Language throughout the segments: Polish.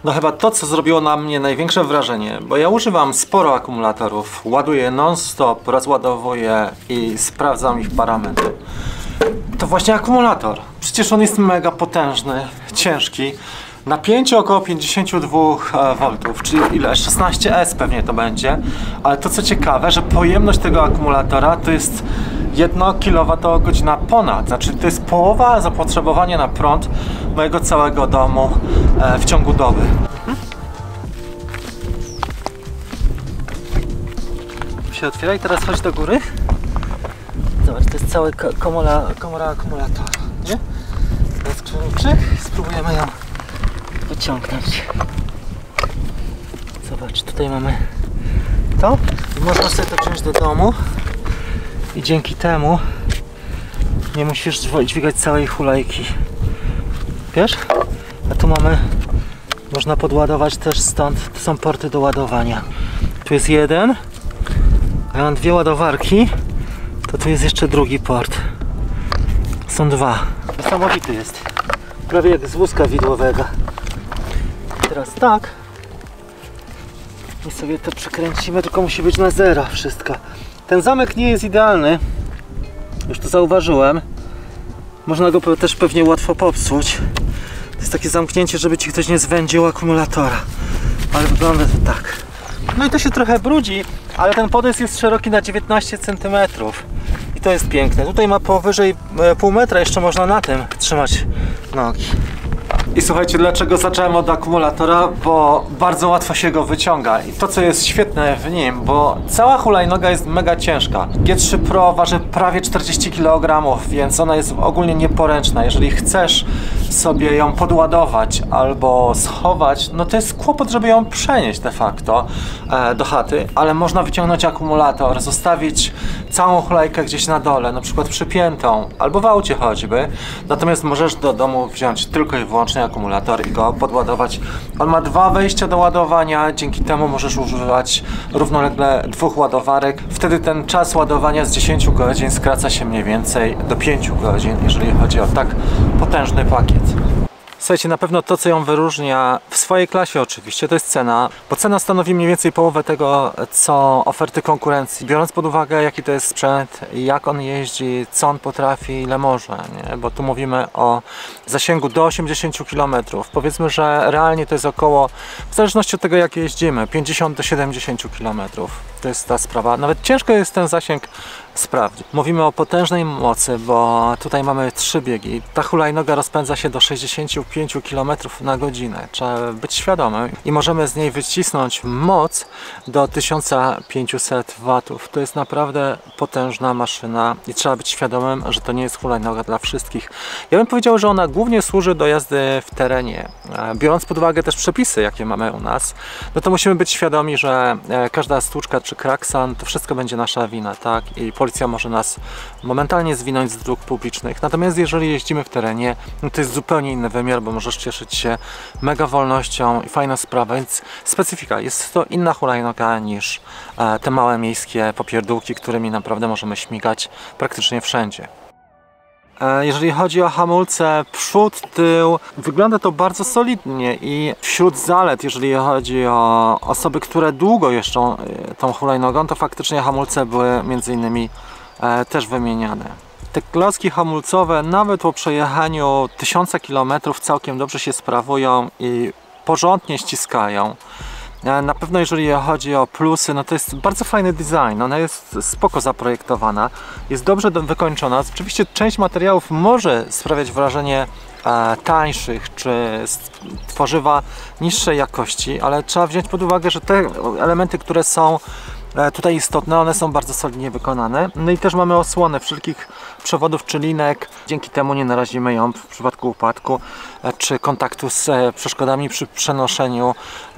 No chyba to, co zrobiło na mnie największe wrażenie, bo ja używam sporo akumulatorów, ładuję non-stop, rozładowuję i sprawdzam ich parametry. To właśnie akumulator. Przecież on jest mega potężny, ciężki. Napięcie około 52 V, czyli ile? 16S pewnie to będzie. Ale to co ciekawe, że pojemność tego akumulatora to jest 1 kWh ponad. Znaczy to jest połowa zapotrzebowania na prąd mojego całego domu w ciągu doby. Się otwiera i teraz chodź do góry. Zobacz, to jest cała komora akumulatora, nie? Teraz kluczyk, spróbujemy ją wyciągnąć. Zobacz, tutaj mamy to i można sobie to wziąć do domu i dzięki temu nie musisz dźwigać całej hulajki. Wiesz? A tu mamy, można podładować też stąd, to są porty do ładowania. Tu jest jeden, a ja mam dwie ładowarki, to tu jest jeszcze drugi port. Są dwa. Niesamowity jest. Prawie jak z wózka widłowego. Teraz tak. I sobie to przekręcimy, tylko musi być na zero wszystko. Ten zamek nie jest idealny. Już to zauważyłem. Można go też pewnie łatwo popsuć. To jest takie zamknięcie, żeby ci ktoś nie zwędził akumulatora. Ale wygląda to tak. No i to się trochę brudzi, ale ten podest jest szeroki na 19 cm. I to jest piękne. Tutaj ma powyżej pół metra, jeszcze można na tym trzymać nogi. I słuchajcie, dlaczego zacząłem od akumulatora? Bo bardzo łatwo się go wyciąga i to co jest świetne w nim, bo cała hulajnoga jest mega ciężka. G3 Pro waży prawie 40 kg, więc ona jest ogólnie nieporęczna. Jeżeli chcesz sobie ją podładować albo schować, no to jest kłopot, żeby ją przenieść de facto do chaty, ale można wyciągnąć akumulator, zostawić całą hulajkę gdzieś na dole, na przykład przypiętą, albo w aucie choćby. Natomiast możesz do domu wziąć tylko i wyłącznie akumulator i go podładować. On ma dwa wejścia do ładowania, dzięki temu możesz używać równolegle dwóch ładowarek. Wtedy ten czas ładowania z 10 godzin skraca się mniej więcej do 5 godzin, jeżeli chodzi o tak potężny pakiet. Słuchajcie, na pewno to, co ją wyróżnia w swojej klasie oczywiście, to jest cena, bo cena stanowi mniej więcej połowę tego, co oferty konkurencji. Biorąc pod uwagę, jaki to jest sprzęt, jak on jeździ, co on potrafi, ile może, nie? Bo tu mówimy o zasięgu do 80 km. Powiedzmy, że realnie to jest około, w zależności od tego, jak jeździmy, 50 do 70 km. To jest ta sprawa. Nawet ciężko jest ten zasięg sprawdzić. Mówimy o potężnej mocy, bo tutaj mamy 3 biegi. Ta hulajnoga rozpędza się do 65 km na godzinę. Trzeba być świadomym i możemy z niej wycisnąć moc do 1500 W. To jest naprawdę potężna maszyna i trzeba być świadomym, że to nie jest hulajnoga dla wszystkich. Ja bym powiedział, że ona głównie służy do jazdy w terenie. Biorąc pod uwagę też przepisy, jakie mamy u nas, no to musimy być świadomi, że każda stłuczka czy kraksan, to wszystko będzie nasza wina, tak? I policja może nas momentalnie zwinąć z dróg publicznych. Natomiast jeżeli jeździmy w terenie, no to jest zupełnie inny wymiar, bo możesz cieszyć się mega wolnością i fajna sprawa, więc specyfika. Jest to inna hulajnoga niż te małe miejskie popierdółki, którymi naprawdę możemy śmigać praktycznie wszędzie. Jeżeli chodzi o hamulce przód, tył, wygląda to bardzo solidnie i wśród zalet, jeżeli chodzi o osoby, które długo jeżdżą tą hulajnogą, to faktycznie hamulce były między innymi też wymieniane. Te klocki hamulcowe nawet po przejechaniu 1000 km całkiem dobrze się sprawują i porządnie ściskają. Na pewno jeżeli chodzi o plusy, no to jest bardzo fajny design, ona jest spoko zaprojektowana, jest dobrze wykończona. Oczywiście część materiałów może sprawiać wrażenie tańszych czy tworzywa niższej jakości, ale trzeba wziąć pod uwagę, że te elementy, które są tutaj istotne, one są bardzo solidnie wykonane. No i też mamy osłonę wszelkich przewodów czy linek, dzięki temu nie narazimy ją w przypadku upadku czy kontaktu z przeszkodami przy przenoszeniu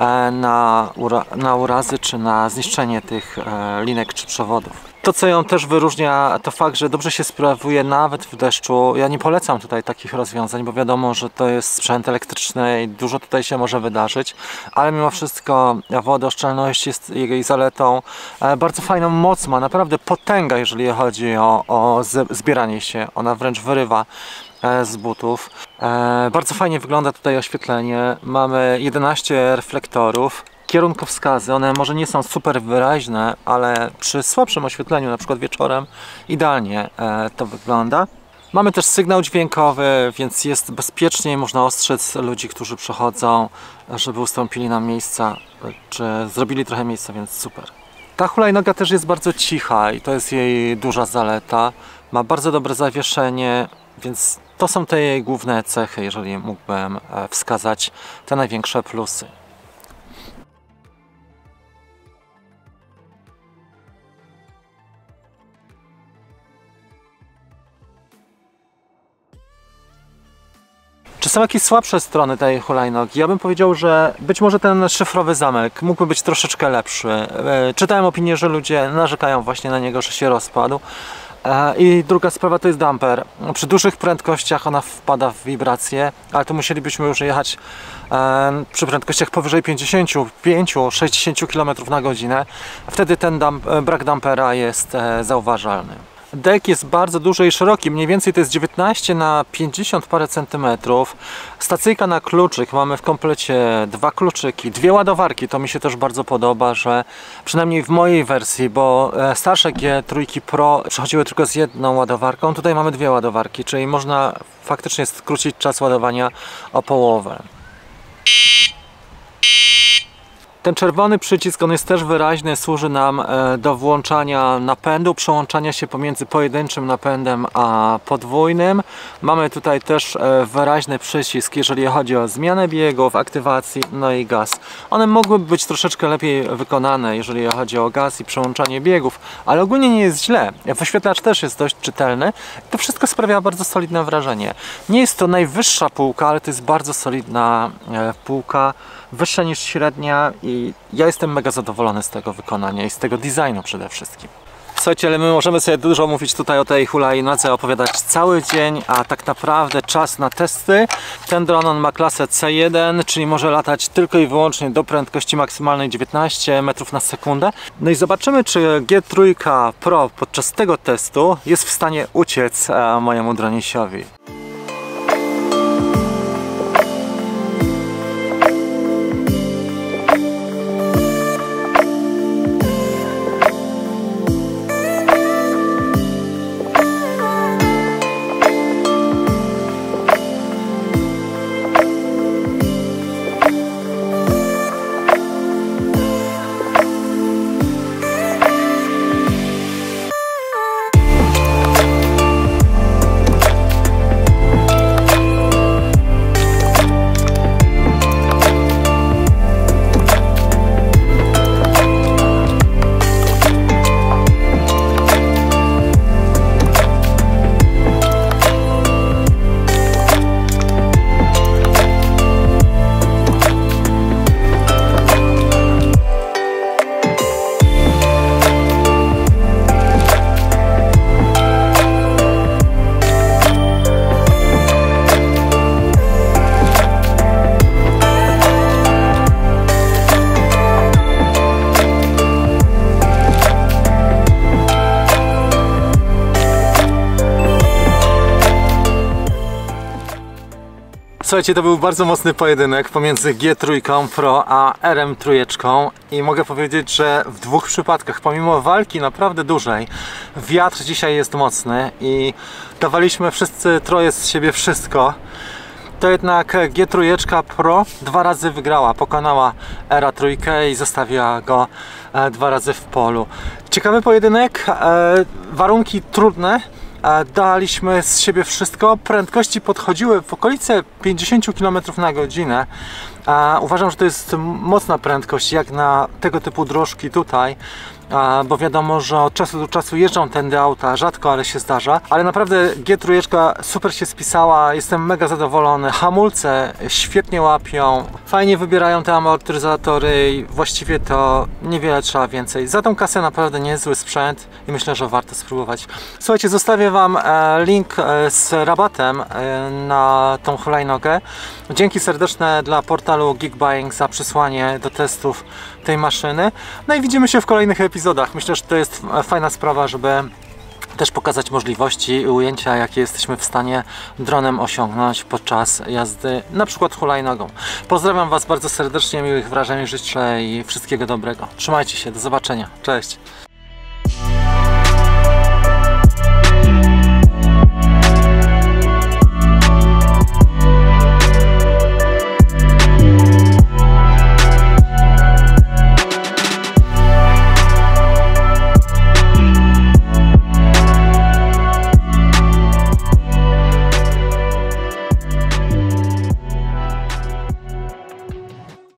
na urazy czy na zniszczenie tych linek czy przewodów. To, co ją też wyróżnia, to fakt, że dobrze się sprawuje nawet w deszczu. Ja nie polecam tutaj takich rozwiązań, bo wiadomo, że to jest sprzęt elektryczny i dużo tutaj się może wydarzyć, ale mimo wszystko wodooszczelność jest jej zaletą. Bardzo fajną moc ma, naprawdę potęga, jeżeli chodzi o zbieranie się. Ona wręcz wyrywa z butów. Bardzo fajnie wygląda tutaj oświetlenie. Mamy 11 reflektorów. Kierunkowskazy, one może nie są super wyraźne, ale przy słabszym oświetleniu, na przykład wieczorem, idealnie to wygląda. Mamy też sygnał dźwiękowy, więc jest bezpieczniej, można ostrzec ludzi, którzy przechodzą, żeby ustąpili nam miejsca, czy zrobili trochę miejsca, więc super. Ta hulajnoga też jest bardzo cicha i to jest jej duża zaleta. Ma bardzo dobre zawieszenie, więc to są te jej główne cechy, jeżeli mógłbym wskazać te największe plusy. Czy są jakieś słabsze strony tej hulajnogi? Ja bym powiedział, że być może ten szyfrowy zamek mógłby być troszeczkę lepszy. Czytałem opinię, że ludzie narzekają właśnie na niego, że się rozpadł. I druga sprawa to jest damper. Przy dużych prędkościach ona wpada w wibracje, ale to musielibyśmy już jechać przy prędkościach powyżej 55-60 km na godzinę. Wtedy ten brak dampera jest zauważalny. Dek jest bardzo duży i szeroki, mniej więcej to jest 19 na 50 parę centymetrów. Stacyjka na kluczyk, mamy w komplecie 2 kluczyki, 2 ładowarki, to mi się też bardzo podoba, że przynajmniej w mojej wersji, bo starsze G3 Pro przechodziły tylko z jedną ładowarką, tutaj mamy 2 ładowarki, czyli można faktycznie skrócić czas ładowania o połowę. Ten czerwony przycisk, on jest też wyraźny, służy nam do włączania napędu, przełączania się pomiędzy pojedynczym napędem a podwójnym. Mamy tutaj też wyraźny przycisk, jeżeli chodzi o zmianę biegów, aktywacji, no i gaz. One mogłyby być troszeczkę lepiej wykonane, jeżeli chodzi o gaz i przełączanie biegów, ale ogólnie nie jest źle. Wyświetlacz też jest dość czytelny. To wszystko sprawia bardzo solidne wrażenie. Nie jest to najwyższa półka, ale to jest bardzo solidna półka, wyższa niż średnia i ja jestem mega zadowolony z tego wykonania i z tego designu przede wszystkim. Słuchajcie, ale my możemy sobie dużo mówić tutaj o tej hulajnodze, opowiadać cały dzień, a tak naprawdę czas na testy. Ten dron on ma klasę C1, czyli może latać tylko i wyłącznie do prędkości maksymalnej 19 metrów na sekundę. No i zobaczymy, czy G3 Pro podczas tego testu jest w stanie uciec mojemu dronisiowi. Słuchajcie, to był bardzo mocny pojedynek pomiędzy G3 Pro a RM3 i mogę powiedzieć, że w dwóch przypadkach, pomimo walki naprawdę dużej, wiatr dzisiaj jest mocny i dawaliśmy wszyscy troje z siebie wszystko. To jednak G3 Pro 2 razy wygrała, pokonała RA3 i zostawiła go 2 razy w polu. Ciekawy pojedynek, warunki trudne. Daliśmy z siebie wszystko, prędkości podchodziły w okolice 50 km na godzinę. Uważam, że to jest mocna prędkość jak na tego typu dróżki tutaj, bo wiadomo, że od czasu do czasu jeżdżą tędy auta, rzadko, ale się zdarza. Ale naprawdę G3 super się spisała, jestem mega zadowolony. Hamulce świetnie łapią, fajnie wybierają te amortyzatory i właściwie to niewiele trzeba więcej. Za tą kasę naprawdę niezły sprzęt i myślę, że warto spróbować. Słuchajcie, zostawię Wam link z rabatem na tą hulajnogę. Dzięki serdeczne dla portalu Geekbuying za przysłanie do testów tej maszyny. No i widzimy się w kolejnych epizodach. Myślę, że to jest fajna sprawa, żeby też pokazać możliwości i ujęcia, jakie jesteśmy w stanie dronem osiągnąć podczas jazdy, na przykład hulajnogą. Pozdrawiam Was bardzo serdecznie, miłych wrażeń życzę i wszystkiego dobrego. Trzymajcie się, do zobaczenia. Cześć!